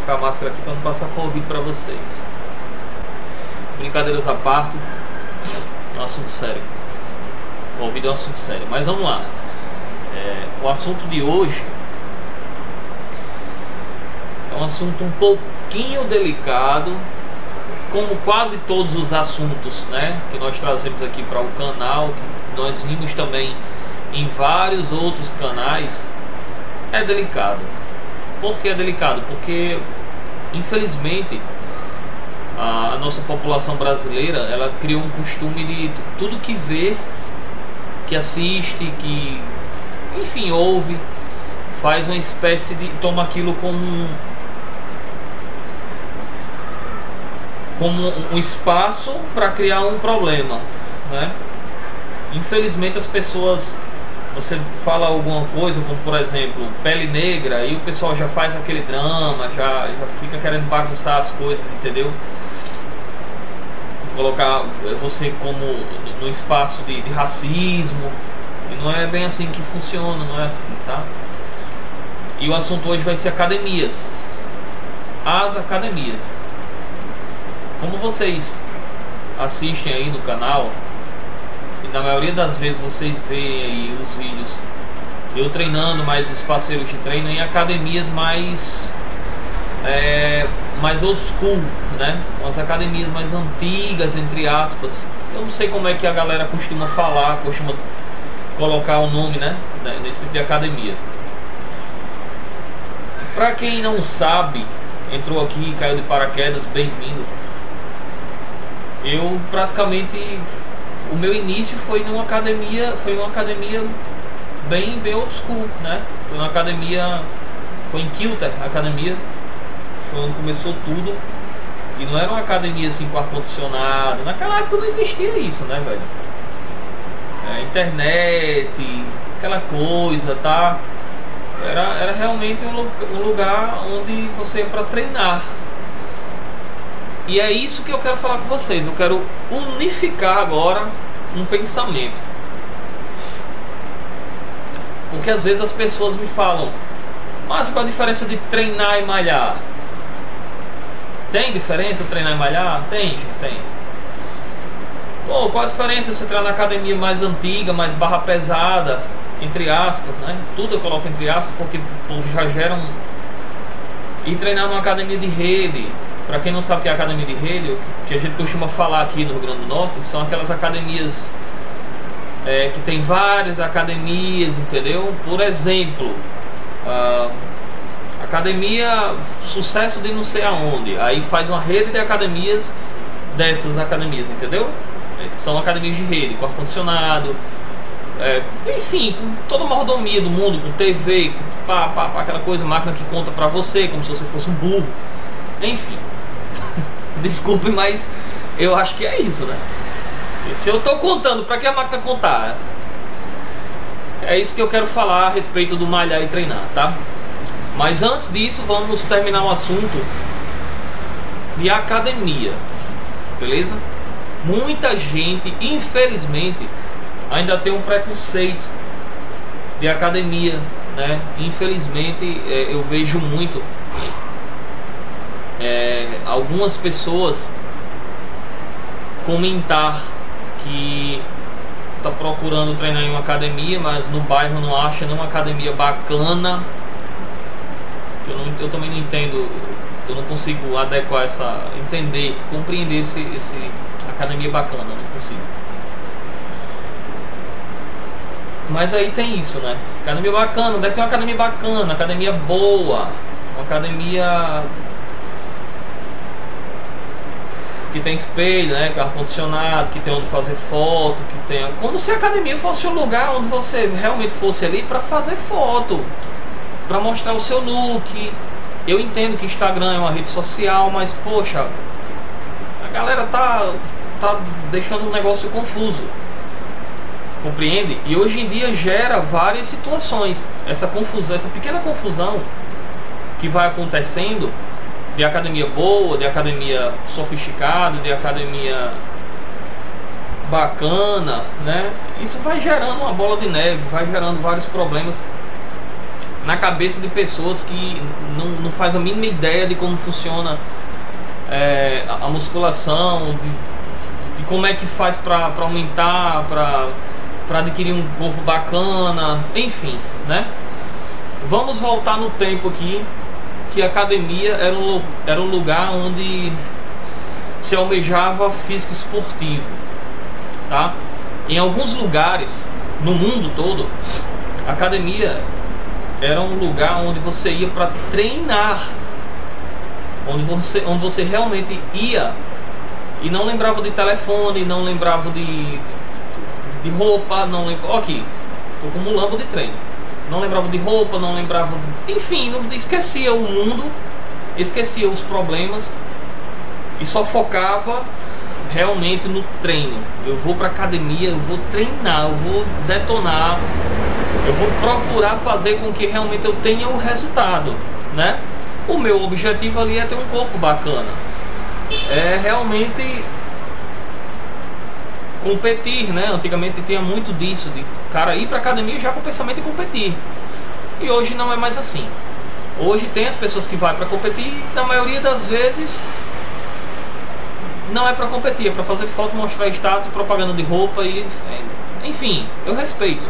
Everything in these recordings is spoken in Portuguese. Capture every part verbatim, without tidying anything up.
colocar a máscara aqui para não passar Covid para vocês. Brincadeiras à parte, é um assunto sério. Covid é um assunto sério, mas vamos lá. É, o assunto de hoje é um assunto um pouquinho delicado, como quase todos os assuntos, né, que nós trazemos aqui para o canal, que nós vimos também em vários outros canais. É delicado. Por que é delicado? Porque infelizmente a nossa população brasileira, ela criou um costume de tudo que vê, que assiste, que enfim ouve, faz uma espécie de, toma aquilo como um, como um espaço para criar um problema, né? Infelizmente as pessoas, você fala alguma coisa, como por exemplo pele negra, e o pessoal já faz aquele drama, já, já fica querendo bagunçar as coisas, entendeu? Colocar você como no espaço de, de racismo, e não é bem assim que funciona, não é assim, tá? E o assunto hoje vai ser academias. As academias. Como vocês assistem aí no canal, e na maioria das vezes vocês veem aí os vídeos eu treinando, mais os parceiros de treino em academias mais é, mais old school, né? Umas academias mais antigas, entre aspas. Eu não sei como é que a galera costuma falar, costuma colocar o nome, né, nesse tipo de academia. Pra quem não sabe, entrou aqui e caiu de paraquedas, bem-vindo. Eu praticamente, o meu início foi numa academia, foi uma academia bem, bem old school, né? Foi uma academia, foi em Kilter, a academia, foi onde começou tudo. E não era uma academia assim com ar-condicionado, naquela época não existia isso, né, velho? É, internet, aquela coisa, tá? Era, era realmente um, um lugar onde você ia para treinar. E é isso que eu quero falar com vocês. Eu quero unificar agora um pensamento. Porque às vezes as pessoas me falam: mas qual a diferença de treinar e malhar? Tem diferença treinar e malhar? Tem, tem. Pô, qual a diferença se treinar na academia mais antiga, mais barra pesada, entre aspas, né? Tudo eu coloco entre aspas porque o povo já gera um... E treinar numa academia de rede. Pra quem não sabe o que é academia de rede, o que a gente costuma falar aqui no Rio Grande do Norte, são aquelas academias é, que tem várias academias, entendeu? Por exemplo, uh, academia sucesso de não sei aonde, aí faz uma rede de academias dessas academias, entendeu? São academias de rede, com ar-condicionado, é, enfim, com toda a mordomia do mundo, com T V, com pá, pá, pá, aquela coisa, máquina que conta pra você, como se você fosse um burro, enfim. Desculpe, mas eu acho que é isso, né? E se eu tô contando, pra que a máquina contar? É isso que eu quero falar a respeito do malhar e treinar, tá? Mas antes disso, vamos terminar o assunto de academia, beleza? Muita gente, infelizmente, ainda tem um preconceito de academia, né? Infelizmente, é, eu vejo muito é, algumas pessoas comentar que tá procurando treinar em uma academia, mas no bairro não acha nenhuma academia bacana. Eu, não, eu também não entendo, eu não consigo adequar essa, entender, compreender esse, esse academia bacana, não consigo. Mas aí tem isso, né? Academia bacana, deve ter uma academia bacana, academia boa, uma academia que tem espelho, né? Que é ar-condicionado, que tem onde fazer foto, que tem... Como se a academia fosse um lugar onde você realmente fosse ali para fazer foto, para mostrar o seu look. Eu entendo que Instagram é uma rede social, mas poxa, a galera tá, tá deixando um negócio confuso, compreende? E hoje em dia gera várias situações. Essa confusão, essa pequena confusão que vai acontecendo de academia boa, de academia sofisticada, de academia bacana, né? Isso vai gerando uma bola de neve, vai gerando vários problemas na cabeça de pessoas que não, não faz a mínima ideia de como funciona é, a, a musculação, de, de como é que faz para aumentar, para adquirir um corpo bacana, enfim, né? Vamos voltar no tempo aqui, que a academia era um, era um lugar onde se almejava físico esportivo, tá? Em alguns lugares no mundo todo, a academia era um lugar onde você ia para treinar, onde você, onde você realmente ia e não lembrava de telefone, não lembrava de, de roupa, não lembrava, aqui, tô com um mulambo de treino, não lembrava de roupa, não lembrava, enfim, não, esquecia o mundo, esquecia os problemas e só focava realmente no treino. Eu vou para academia, eu vou treinar, eu vou detonar, eu vou procurar fazer com que realmente eu tenha o resultado, né? O meu objetivo ali é ter um corpo bacana, é realmente competir, né? Antigamente tinha muito disso, de cara ir para academia já com o pensamento de competir, e hoje não é mais assim. Hoje tem as pessoas que vão para competir e na maioria das vezes não é para competir, é para fazer foto, mostrar status, propaganda de roupa e enfim, eu respeito.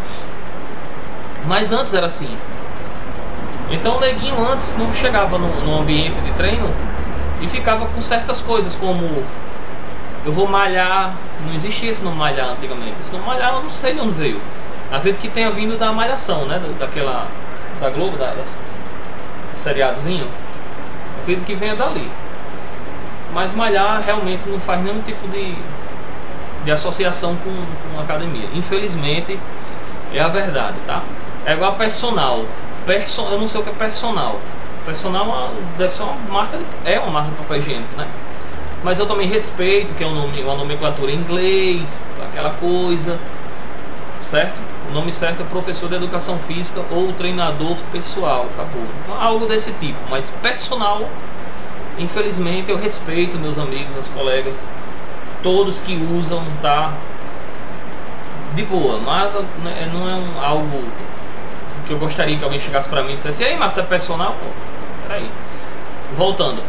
Mas antes era assim. Então o neguinho antes não chegava no, no ambiente de treino e ficava com certas coisas como eu vou malhar. Não existia esse não malhar antigamente. Esse não malhar eu não sei de onde veio. Acredito que tenha vindo da Malhação, né? Daquela da Globo, da, da seriadozinho. Acredito que venha dali. Mas malhar realmente não faz nenhum tipo de, de associação com, com academia. Infelizmente é a verdade, tá? É igual a personal. Person, eu não sei o que é personal. Personal deve ser uma marca, de, é uma marca de papel higiênico, né? Mas eu também respeito que é um nome, uma nomenclatura em inglês, aquela coisa, certo? O nome certo é professor de educação física ou treinador pessoal, acabou. Algo desse tipo, mas personal, infelizmente eu respeito meus amigos, meus colegas, todos que usam, tá? De boa, mas né, não é um, algo que eu gostaria que alguém chegasse pra mim e dissesse: e aí, mas tu é personal? Pô, peraí. Voltando.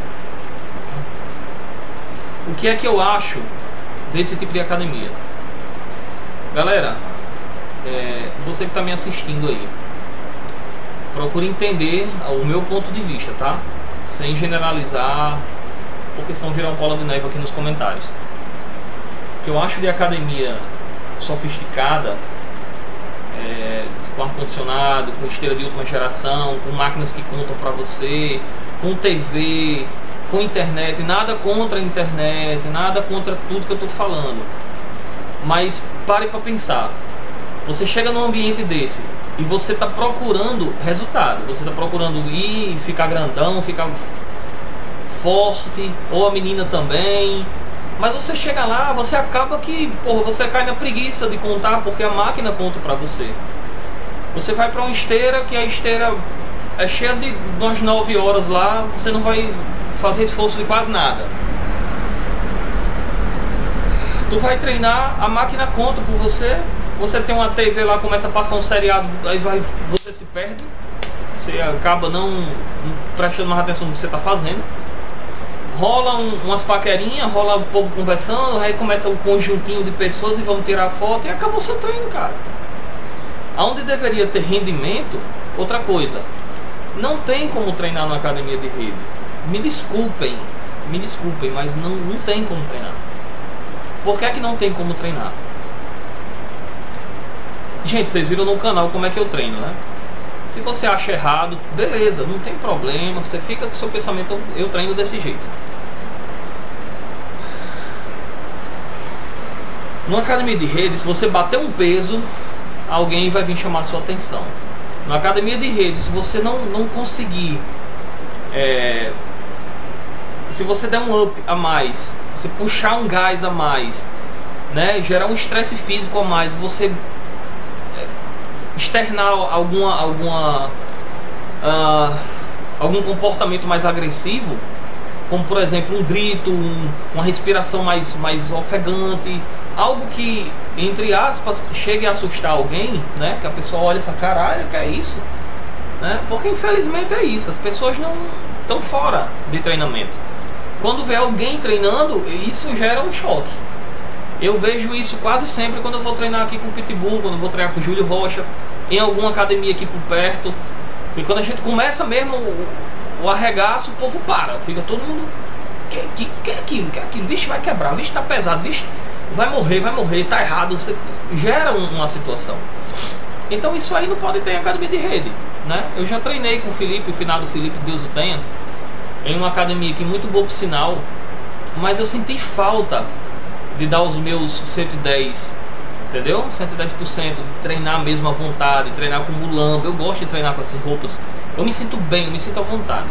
O que é que eu acho desse tipo de academia? Galera, é, você que está me assistindo aí, procure entender o meu ponto de vista, tá? Sem generalizar, porque senão virar um cola de neve aqui nos comentários. O que eu acho de academia sofisticada, é, com ar-condicionado, com esteira de última geração, com máquinas que contam para você, com T V, com internet, nada contra a internet, nada contra tudo que eu estou falando. Mas pare para pensar. Você chega num ambiente desse e você está procurando resultado. Você está procurando ir, ficar grandão, ficar forte, ou a menina também. Mas você chega lá, você acaba que, porra, você cai na preguiça de contar, porque a máquina conta para você. Você vai para uma esteira que a esteira é cheia de umas nove horas lá, você não vai fazer esforço de quase nada. Tu vai treinar, a máquina conta por você. Você tem uma T V lá, começa a passar um seriado, aí vai, você se perde, você acaba não, não prestando mais atenção no que você está fazendo. Rola um, umas paquerinhas, rola o povo conversando, aí começa um conjuntinho de pessoas e vão tirar foto e acabou seu treino, cara. Aonde deveria ter rendimento, outra coisa, não tem como treinar numa academia de rede. Me desculpem, me desculpem, mas não, não tem como treinar. Por que é que não tem como treinar? Gente, vocês viram no canal como é que eu treino, né? Se você acha errado, beleza, não tem problema, você fica com o seu pensamento, eu treino desse jeito. Numa academia de rede, se você bater um peso, alguém vai vir chamar a sua atenção. Na academia de rede, se você não, não conseguir, é, se você der um up a mais, você puxar um gás a mais, né, gerar um estresse físico a mais, você externar alguma, alguma, uh, algum comportamento mais agressivo, como por exemplo um grito, um, uma respiração mais, mais ofegante, algo que, entre aspas, chegue a assustar alguém, né? Que a pessoa olha e fala: caralho, que é isso? né? Porque infelizmente é isso, as pessoas não estão fora de treinamento. Quando vê alguém treinando, isso gera um choque. Eu vejo isso quase sempre quando eu vou treinar aqui com o Pitbull, quando eu vou treinar com o Júlio Rocha, em alguma academia aqui por perto. E quando a gente começa mesmo o, o arregaço, o povo para, fica todo mundo, que, que, que é aquilo, que é aquilo, vixe, vai quebrar, vixe, tá pesado, vixe, vai morrer, vai morrer, tá errado, você gera um, uma situação. Então isso aí não pode ter em academia de rede, né? Eu já treinei com o Felipe, o finado Felipe, Deus o tenha, em uma academia aqui muito boa por sinal, mas eu senti falta de dar os meus cento e dez, entendeu? cento e dez por cento, de treinar mesmo à vontade, treinar com mulambo. Eu gosto de treinar com essas roupas, eu me sinto bem, eu me sinto à vontade.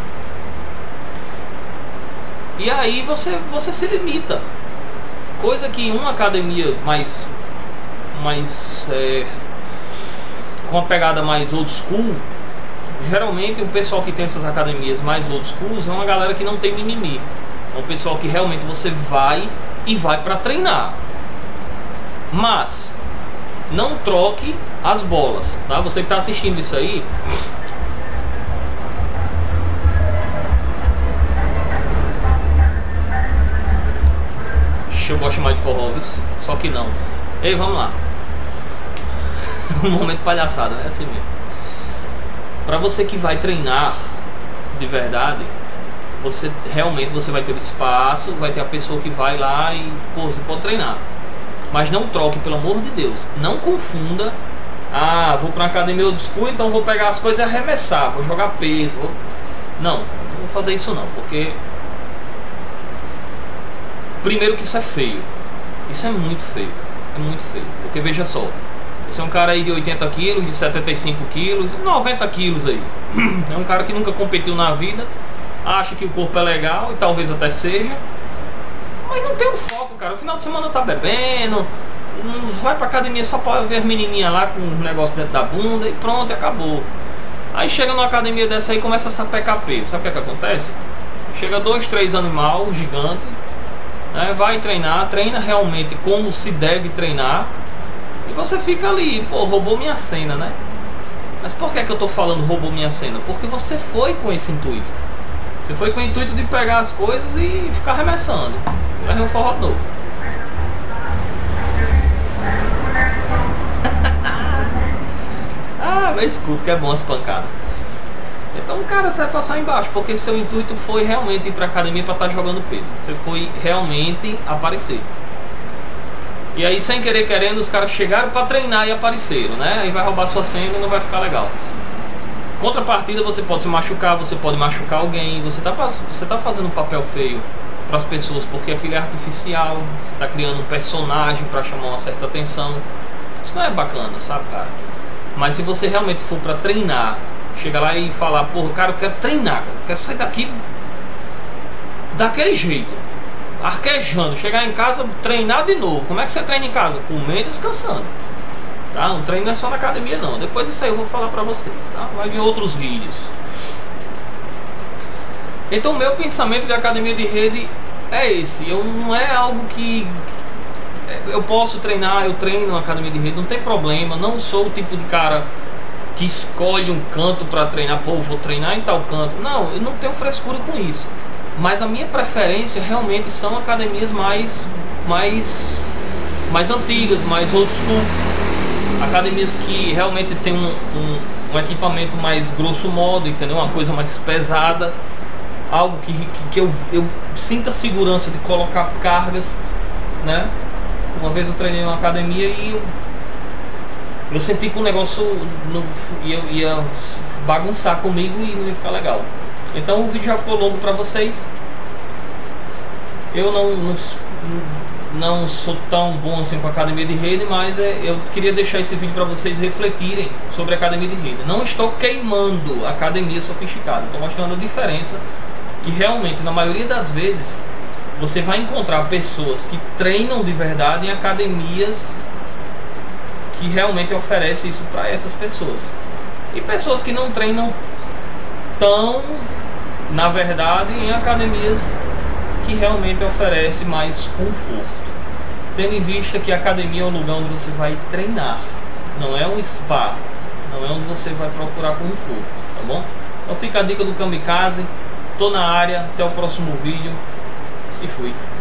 E aí você, você se limita, coisa que em uma academia mais, mais é, com uma pegada mais old school, geralmente o pessoal que tem essas academias mais old school é uma galera que não tem mimimi, é um pessoal que realmente você vai e vai para treinar. Mas não troque as bolas, tá? Você que está assistindo isso aí, eu gosto mais de forró, só que não. Ei, vamos lá. Um momento palhaçada, né? Assim mesmo. Para você que vai treinar de verdade, você realmente você vai ter o espaço, vai ter a pessoa que vai lá e, pô, você pode treinar. Mas não troque, pelo amor de Deus. Não confunda. Ah, vou para uma academia old school, então vou pegar as coisas e arremessar, vou jogar peso. Vou... Não, não vou fazer isso não, porque primeiro que isso é feio. Isso é muito feio. É muito feio. Porque veja só, você é um cara aí de oitenta quilos, de setenta e cinco quilos, noventa quilos aí. É um cara que nunca competiu na vida, acha que o corpo é legal e talvez até seja, mas não tem um foco, cara. O final de semana tá bebendo, vai pra academia só pra ver as menininhas lá com um negócio dentro da bunda e pronto, acabou. Aí chega numa academia dessa aí e começa a sapecar peso. Sabe o que é que acontece? Chega dois, três animal gigante, né, vai treinar, treina realmente como se deve treinar, e você fica ali, pô, roubou minha cena, né? Mas por que é que eu tô falando roubou minha cena? Porque você foi com esse intuito. Você foi com o intuito de pegar as coisas e ficar arremessando. Vai um forró novo. Ah, mas escuta que é bom as pancadas. Então, cara, você vai passar embaixo, porque seu intuito foi realmente ir pra academia pra estar jogando peso. Você foi realmente aparecer. E aí, sem querer querendo, os caras chegaram pra treinar e apareceram, né? Aí vai roubar sua cena e não vai ficar legal. Contrapartida, você pode se machucar, você pode machucar alguém. Você tá, você tá fazendo um papel feio pras pessoas, porque aquilo é artificial. Você tá criando um personagem pra chamar uma certa atenção. Isso não é bacana, sabe, cara? Mas se você realmente for pra treinar, chega lá e falar, porra, cara, eu quero treinar, cara, eu quero sair daqui daquele jeito, arquejando, chegar em casa, treinar de novo. Como é que você treina em casa? Comendo e descansando, tá? Um treino não é só na academia não. Depois disso aí eu vou falar pra vocês, tá? Vai vir outros vídeos. Então o meu pensamento de academia de rede é esse. Eu, não é algo que eu posso treinar, eu treino na academia de rede, não tem problema. Não sou o tipo de cara que escolhe um canto para treinar, pô, vou treinar em tal canto. Não, eu não tenho frescura com isso. Mas a minha preferência realmente são academias mais mais mais antigas, mais old school. Academias que realmente tem um, um, um equipamento mais grosso modo, entendeu? Uma coisa mais pesada, algo que, que, que eu, eu sinta segurança de colocar cargas, né? Uma vez eu treinei em uma academia e eu Eu senti que o negócio no, ia, ia bagunçar comigo e não ia ficar legal. Então o vídeo já ficou longo para vocês. Eu não, não, não sou tão bom assim com a academia de rede, mas é, eu queria deixar esse vídeo para vocês refletirem sobre a academia de rede. Não estou queimando a academia sofisticada, estou mostrando a diferença, que realmente na maioria das vezes você vai encontrar pessoas que treinam de verdade em academias que realmente oferece isso para essas pessoas, e pessoas que não treinam tão, na verdade, em academias que realmente oferece mais conforto, tendo em vista que a academia é um lugar onde você vai treinar, não é um spa, não é onde você vai procurar conforto, tá bom? Então fica a dica do kamikaze. Tô na área, até o próximo vídeo e fui.